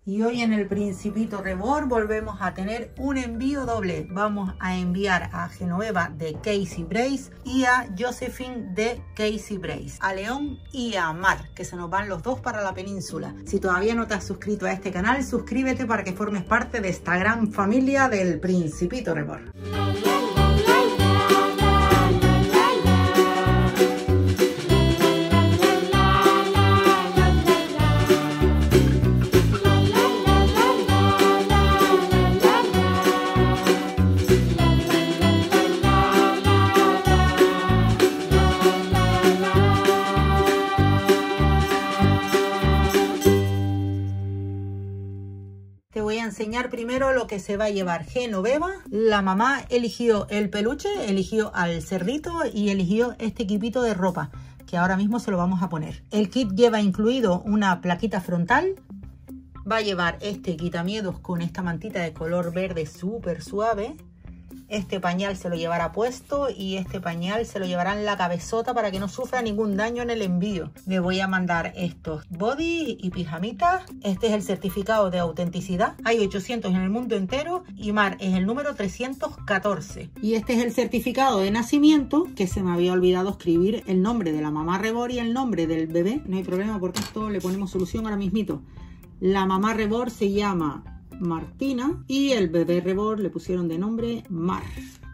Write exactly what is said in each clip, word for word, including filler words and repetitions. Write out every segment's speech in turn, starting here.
Y hoy en el Principito Reborn volvemos a tener un envío doble. Vamos a enviar a Genoveva de Casey Brace y a Josephine de Casey Brace, a León y a Mar, que se nos van los dos para la península. Si todavía no te has suscrito a este canal, suscríbete para que formes parte de esta gran familia del Principito Reborn. Te voy a enseñar primero lo que se va a llevar Genoveva. La mamá eligió el peluche, eligió al cerdito y eligió este equipito de ropa, que ahora mismo se lo vamos a poner. El kit lleva incluido una plaquita frontal. Va a llevar este quitamiedos con esta mantita de color verde súper suave. Este pañal se lo llevará puesto y este pañal se lo llevará en la cabezota para que no sufra ningún daño en el envío. Le voy a mandar estos body y pijamitas. Este es el certificado de autenticidad. Hay ochocientos en el mundo entero y Mar es el número trescientos catorce. Y este es el certificado de nacimiento, que se me había olvidado escribir el nombre de la mamá Reborn y el nombre del bebé. No hay problema porque esto le ponemos solución ahora mismito. La mamá Reborn se llama Martina y el bebé Reborn le pusieron de nombre Mar.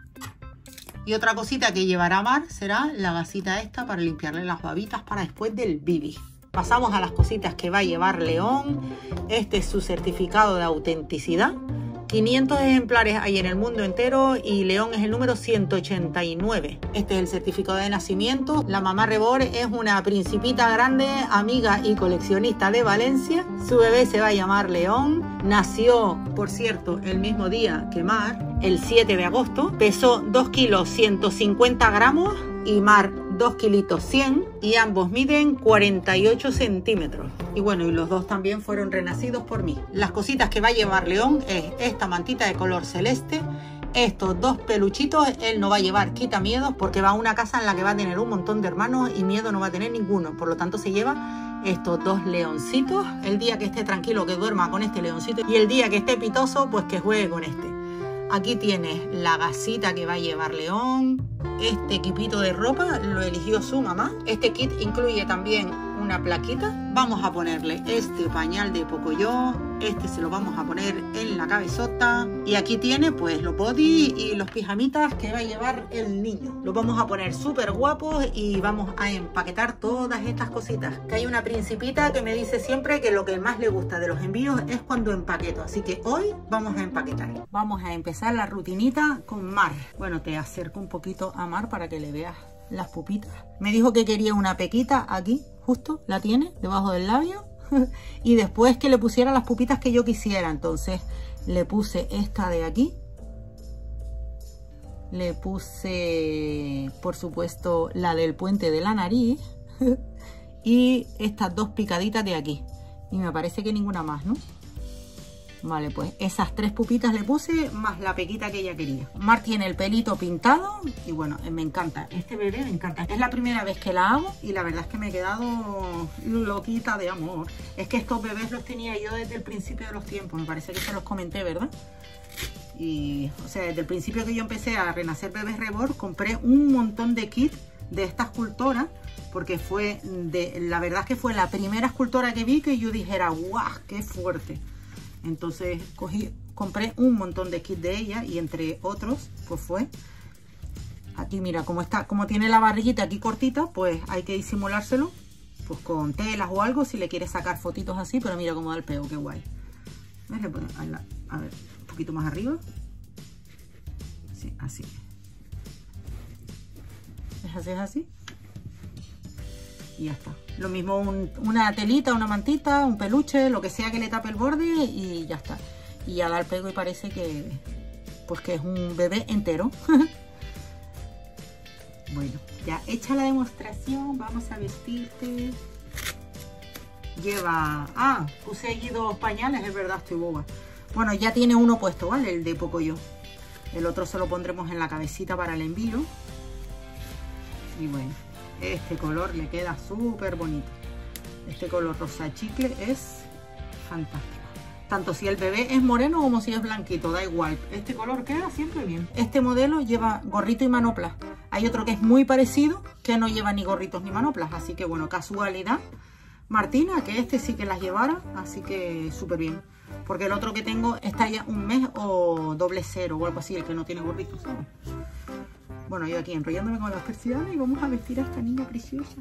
Y otra cosita que llevará Mar será la gasita esta para limpiarle las babitas para después del bibi. Pasamos a las cositas que va a llevar León. Este es su certificado de autenticidad. quinientos ejemplares hay en el mundo entero y León es el número ciento ochenta y nueve. Este es el certificado de nacimiento. La mamá Reborn es una principita grande, amiga y coleccionista de Valencia. Su bebé se va a llamar León. Nació, por cierto, el mismo día que Mar, el siete de agosto. Pesó dos kilos ciento cincuenta gramos y Mar dos kilitos cien y ambos miden cuarenta y ocho centímetros. Y bueno, y los dos también fueron renacidos por mí. Las cositas que va a llevar León es esta mantita de color celeste, estos dos peluchitos. Él no va a llevar quitamiedos porque va a una casa en la que va a tener un montón de hermanos y miedo no va a tener ninguno. Por lo tanto se lleva estos dos leoncitos. El día que esté tranquilo que duerma con este leoncito y el día que esté pitoso pues que juegue con este. Aquí tienes la gasita que va a llevar León. Este equipito de ropa lo eligió su mamá. Este kit incluye también una plaquita. Vamos a ponerle este pañal de Pocoyo. Este se lo vamos a poner en la cabezota. Y aquí tiene pues los body y los pijamitas que va a llevar el niño. Los vamos a poner súper guapos y vamos a empaquetar todas estas cositas. Que hay una principita que me dice siempre que lo que más le gusta de los envíos es cuando empaqueto. Así que hoy vamos a empaquetar. Vamos a empezar la rutinita con Mar. Bueno, te acerco un poquito a Mar para que le veas las pupitas. Me dijo que quería una pequita aquí, justo, la tiene, debajo del labio. Y después que le pusiera las pupitas que yo quisiera. Entonces le puse esta de aquí. Le puse, por supuesto, la del puente de la nariz. Y estas dos picaditas de aquí. Y me parece que ninguna más, ¿no? Vale, pues esas tres pupitas le puse, más la pequita que ella quería. Mar tiene el pelito pintado y bueno, me encanta. Este bebé me encanta. Es la primera vez que la hago y la verdad es que me he quedado loquita de amor. Es que estos bebés los tenía yo desde el principio de los tiempos. Me parece que se los comenté, ¿verdad? Y, o sea, desde el principio que yo empecé a renacer bebés Reborn, compré un montón de kits de esta escultora. Porque fue, de, la verdad es que fue la primera escultora que vi que yo dijera, ¡guau! ¡Qué fuerte! Entonces cogí, compré un montón de kits de ella y entre otros, pues fue aquí, mira, como está, como tiene la barriguita aquí cortita, pues hay que disimulárselo, pues con telas o algo, si le quieres sacar fotitos así, pero mira cómo da el pego, qué guay. ¿Ves? Le pongo, a ver, un poquito más arriba. Sí, así. ¿Es así, es así? Y ya está. Lo mismo un, una telita, una mantita, un peluche, lo que sea que le tape el borde y ya está. Y ya da el pego y parece que, pues que es un bebé entero. Bueno, ya hecha la demostración, vamos a vestirte. Lleva... Ah, puse allí dos pañales, es verdad, estoy boba. Bueno, ya tiene uno puesto, ¿vale? El de Pocoyo. El otro se lo pondremos en la cabecita para el envío. Y bueno, este color le queda súper bonito. Este color rosa chicle es fantástico. Tanto si el bebé es moreno como si es blanquito, da igual. Este color queda siempre bien. Este modelo lleva gorrito y manoplas. Hay otro que es muy parecido, que no lleva ni gorritos ni manoplas. Así que bueno, casualidad, Martina, que este sí que las llevara. Así que súper bien. Porque el otro que tengo está ya un mes o doble cero o algo así, el que no tiene gorritos, ¿sabes? Bueno, yo aquí enrollándome con las persianas y vamos a vestir a esta niña preciosa.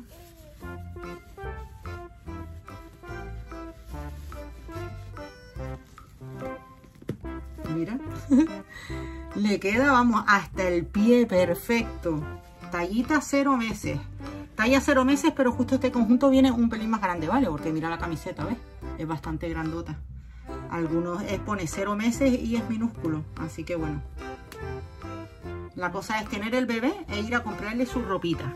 Mira, le queda, vamos, hasta el pie perfecto. Tallita cero meses. Talla cero meses, pero justo este conjunto viene un pelín más grande, ¿vale? Porque mira la camiseta, ¿ves? Es bastante grandota. Algunos es, pone cero meses y es minúsculo. Así que bueno. La cosa es tener el bebé e ir a comprarle su ropita.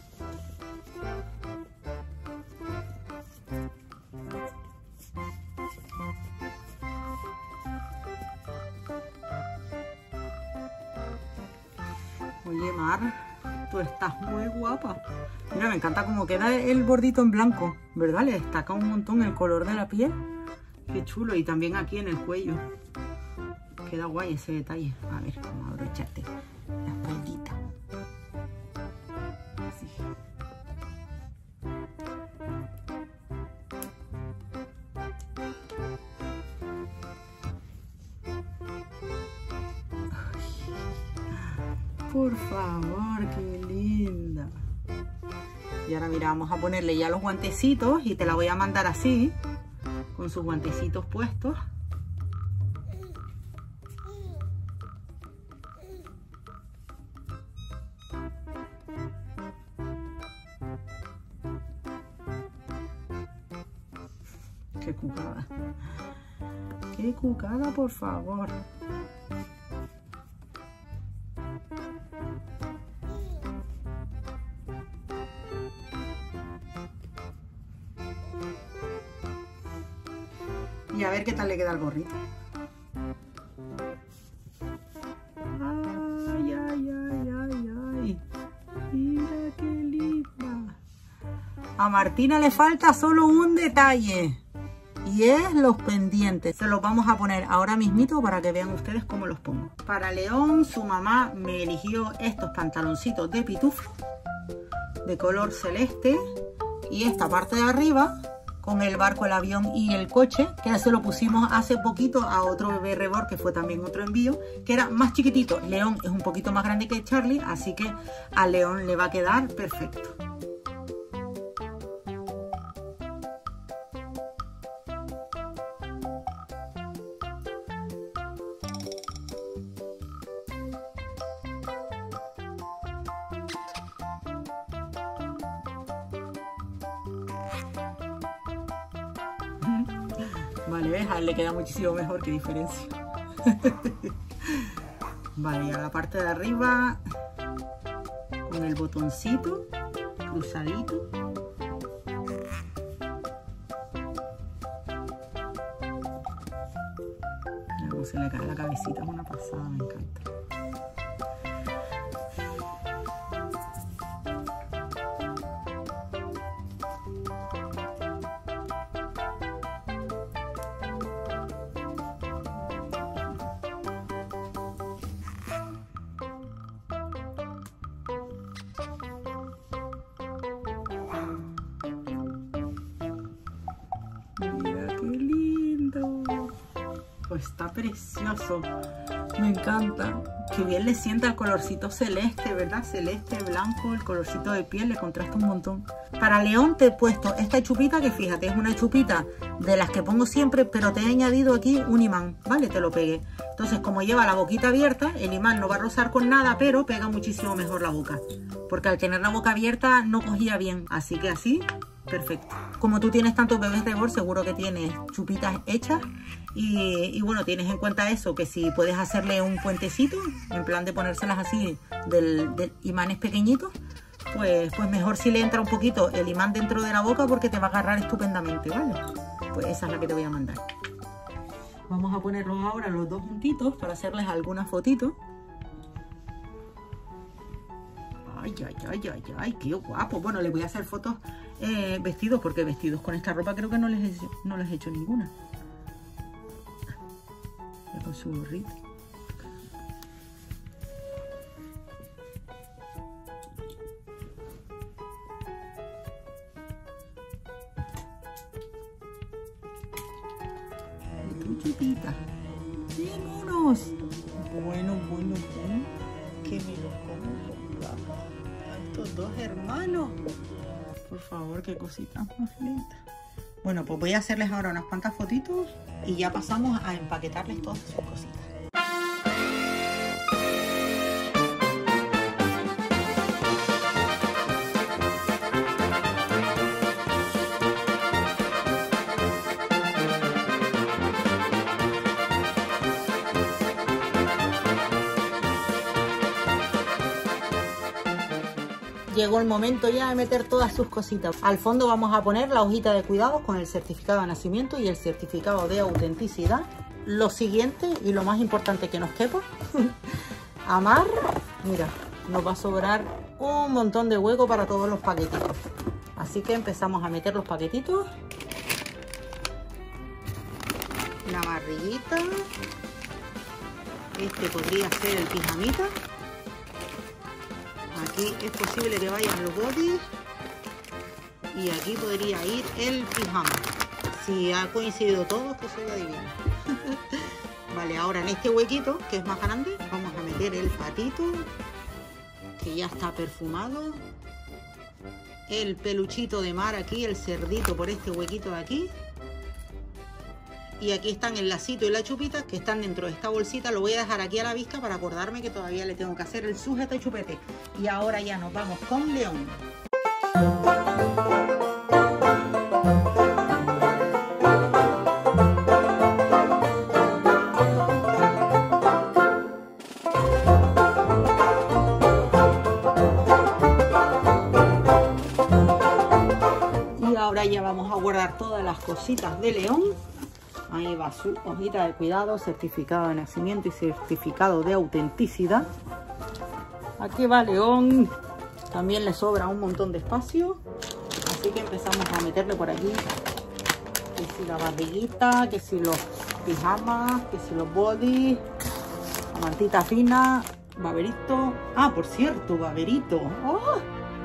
Oye, Mar, tú estás muy guapa. Mira, me encanta cómo queda el bordito en blanco, ¿verdad? Le destaca un montón el color de la piel. Qué chulo. Y también aquí en el cuello. Queda guay ese detalle. A ver, vamos a abrocharte la espaldita. Así. Por favor, qué linda. Y ahora mira, vamos a ponerle ya los guantecitos y te la voy a mandar así, con sus guantecitos puestos. Qué cucada. Qué cucada, por favor. Y a ver qué tal le queda el gorrito. Ay, ay, ay, ay, ay. Mira qué linda. A Martina le falta solo un detalle. Y es los pendientes. Se los vamos a poner ahora mismito para que vean ustedes cómo los pongo. Para León, su mamá me eligió estos pantaloncitos de pitufo. De color celeste. Y esta parte de arriba, con el barco, el avión y el coche, que ya se lo pusimos hace poquito a otro bebé reborn, que fue también otro envío, que era más chiquitito. León es un poquito más grande que Charlie, así que a León le va a quedar perfecto. Vale, ¿ves? A él le queda muchísimo mejor, que diferencia. Vale, y a la parte de arriba, con el botoncito cruzadito. Mira cómo se le cae la cabecita, es una pasada, me encanta. Mira qué lindo. Pues está precioso. Me encanta. Qué bien le sienta el colorcito celeste, ¿verdad? Celeste, blanco, el colorcito de piel le contrasta un montón. Para León te he puesto esta chupita, que fíjate, es una chupita de las que pongo siempre, pero te he añadido aquí un imán, ¿vale? Te lo pegué. Entonces, como lleva la boquita abierta, el imán no va a rozar con nada, pero pega muchísimo mejor la boca. Porque al tener la boca abierta no cogía bien, así que así, perfecto. Como tú tienes tantos bebés reborn, seguro que tienes chupitas hechas. Y, y bueno, tienes en cuenta eso, que si puedes hacerle un puentecito, en plan de ponérselas así, del, del imanes pequeñitos, pues, pues mejor si le entra un poquito el imán dentro de la boca, porque te va a agarrar estupendamente, ¿vale? Pues esa es la que te voy a mandar. Vamos a ponerlos ahora los dos juntitos para hacerles algunas fotitos. Ay, ay, ay, ay, ay, qué guapo. Bueno, les voy a hacer fotos eh, vestidos, porque vestidos con esta ropa creo que no les he, no les he hecho ninguna. con su gorrito. Chupita. ¡Sí, monos! Bueno, bueno, bueno. Que me lo como a estos dos hermanos. Por favor, qué cositas más lindas. Bueno, pues voy a hacerles ahora unas cuantas fotitos y ya pasamos a empaquetarles todas sus cositas. Llegó el momento ya de meter todas sus cositas. Al fondo vamos a poner la hojita de cuidados con el certificado de nacimiento y el certificado de autenticidad. Lo siguiente y lo más importante que nos quepa, amar. Mira, nos va a sobrar un montón de hueco para todos los paquetitos. Así que empezamos a meter los paquetitos. La barriguita. Este podría ser el pijamita. Aquí es posible que vayan los bodys y aquí podría ir el pijama. Si ha coincidido todo, que soy adivino. Vale, ahora en este huequito, que es más grande, vamos a meter el patito, que ya está perfumado. El peluchito de mar aquí, el cerdito por este huequito de aquí. Y aquí están el lacito y la chupita que están dentro de esta bolsita. Lo voy a dejar aquí a la vista para acordarme que todavía le tengo que hacer el sujeta y chupete. Y ahora ya nos vamos con León. Y ahora ya vamos a guardar todas las cositas de León. Ahí va su hojita de cuidado, certificado de nacimiento y certificado de autenticidad. Aquí va León. También le sobra un montón de espacio. Así que empezamos a meterle por aquí. Que si la barriguita, que si los pijamas, que si los body. La mantita fina, baberito. Ah, por cierto, baberito. ¡Oh!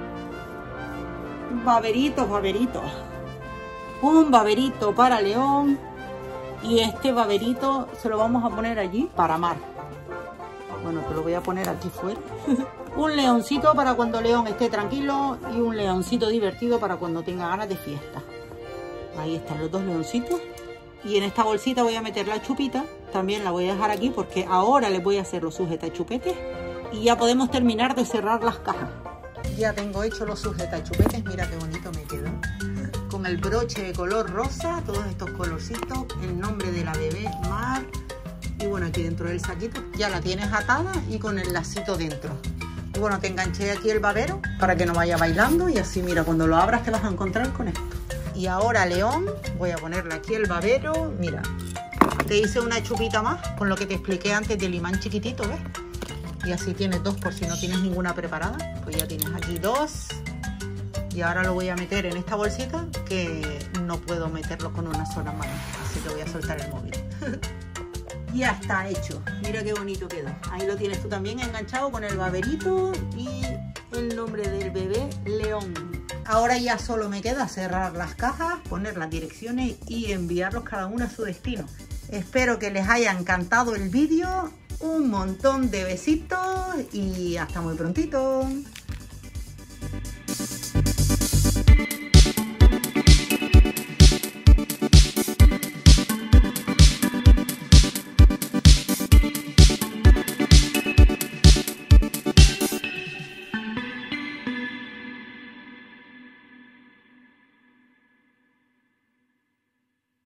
Baberitos, baberitos. Un baberito para León. Y este baberito se lo vamos a poner allí para amar. Bueno, te lo voy a poner aquí fuera. Un leoncito para cuando León esté tranquilo y un leoncito divertido para cuando tenga ganas de fiesta. Ahí están los dos leoncitos. Y en esta bolsita voy a meter la chupita. También la voy a dejar aquí porque ahora les voy a hacer los sujetachupetes. Y ya podemos terminar de cerrar las cajas. Ya tengo hecho los sujetachupetes. Mira qué bonito me quedó. Con el broche de color rosa, todos estos colorcitos, el nombre de la bebé Mar. Y bueno, aquí dentro del saquito ya la tienes atada y con el lacito dentro. Y bueno, te enganché aquí el babero para que no vaya bailando y así mira, cuando lo abras te vas a encontrar con esto. Y ahora León, voy a ponerle aquí el babero. Mira, te hice una chupita más con lo que te expliqué antes del imán chiquitito, ¿ves? Y así tienes dos por si no tienes ninguna preparada. Pues ya tienes aquí dos. Y ahora lo voy a meter en esta bolsita que no puedo meterlo con una sola mano. Así que voy a soltar el móvil. Ya está hecho. Mira qué bonito quedó. Ahí lo tienes tú también enganchado con el baberito y el nombre del bebé León. Ahora ya solo me queda cerrar las cajas, poner las direcciones y enviarlos cada uno a su destino. Espero que les haya encantado el vídeo. Un montón de besitos y hasta muy prontito.